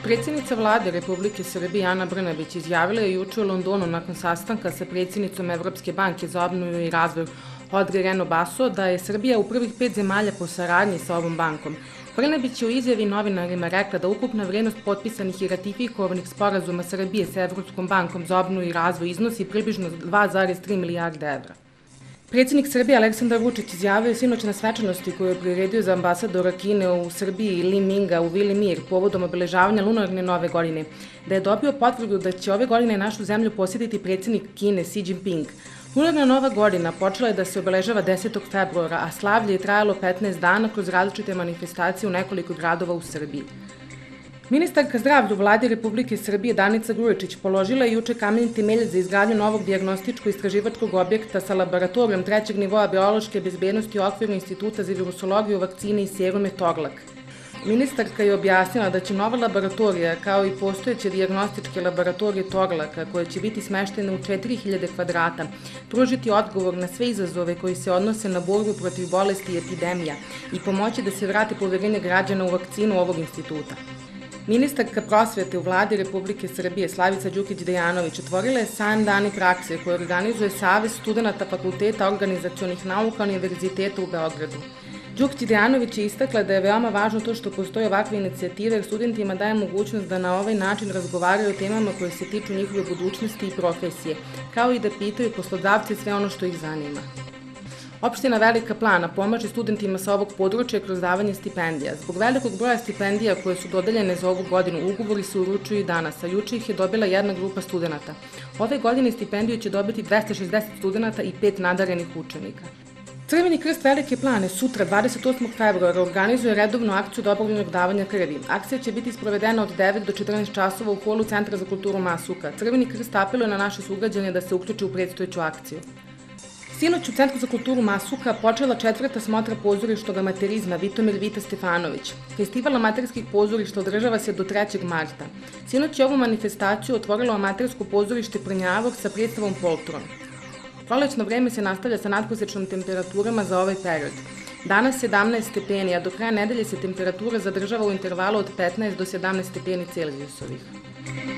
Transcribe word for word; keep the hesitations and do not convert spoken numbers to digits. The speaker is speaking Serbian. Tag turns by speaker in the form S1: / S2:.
S1: Predsjednica vlade Republike Srbije Ana Brnabić izjavila je juče u Londonu nakon sastanka sa predsjednicom Evropske banke za obnovu i razvoj Audrey Reno-Basso da je Srbija u prvih pet zemalja po saradnji sa ovom bankom. Brnabić je u izjavi novinarima rekla da ukupna vrednost potpisanih i ratifikovanih sporazuma Srbije sa Evropskom bankom za obnovu i razvoj iznosi približno dva zarez tri milijarde evra. Predsjednik Srbije Aleksandar Vučić izjavio je sinoć na svečanosti koju je priredio za ambasadora Kine u Srbiji Li Minga u Vili Mir povodom obeležavanja lunarne nove godine, da je dobio potvrdu da će ove godine našu zemlju posjetiti predsjednik Kine Xi Jinping. Lunarna nova godina počela je da se obeležava desetog februara, a slavlje je trajalo petnaest dana kroz različite manifestacije u nekoliko gradova u Srbiji. Ministarka zdravlja u vladi Republike Srbije Danica Grujičić položila je juče kamen temeljac za izgradnju novog dijagnostičko-istraživačkog objekta sa laboratorijom trećeg nivoa biološke bezbednosti u okviru Instituta za virusologiju, vakcine i serume Torlak. Ministarka je objasnila da će nova laboratorija, kao i postojeće dijagnostičke laboratorije Torlaka, koje će biti smeštene u četiri hiljade kvadrata, pružiti odgovor na sve izazove koji se odnose na borbu protiv bolesti i epidemija i pomoći da se vrati poverenje građana u vakcinu ovog instituta. Ministarka prosvete u vladi Republike Srbije Slavica Đukić Dejanović otvorila je sajam dani prakse koje organizuje Savez studenata Fakulteta organizacionih nauka Univerziteta u Beogradu. Đukić Dejanović je istakla da je veoma važno to što postoje ovakve inicijative jer studentima daje mogućnost da na ovaj način razgovaraju o temama koje se tiču njihove budućnosti i profesije, kao i da pitaju poslodavce sve ono što ih zanima. Opština Velika Plana pomaže studentima sa ovog područja kroz davanje stipendija. Zbog velikog broja stipendija koje su dodeljene za ovu godinu, ugovori se uručuju i danas, a juče ih je dobila jedna grupa studenata. Ove godine stipendiju će dobiti dvesta šezdeset studenata i pet nadarenih učenika. Crveni krst Velike Plane sutra, dvadeset osmog februara, organizuje redovnu akciju dobrovoljnog davanja krvi. Akcija će biti sprovedena od devet do četrnaest časova u holu Centra za kulturu Masuka. Crveni krst apeluje na naše sugrađane da se uključe u predstojeću akciju. Sinoć u Centru za kulturu Masuka počela četvrta smotra pozorišnog amaterizma Vitomir Vita Stefanović. Festival amaterskih pozorišta održava se do trećeg marta. Sinoć je ovu manifestaciju otvorilo amatersko pozorište Prnjavog sa predstavom Poltron. Prolećno vreme se nastavlja sa nadprosečnom temperaturama za ovaj period. Danas sedamnaest stepeni, a do kraja nedelje se temperatura zadržava u intervalu od petnaest do sedamnaest stepeni Celzijusovih.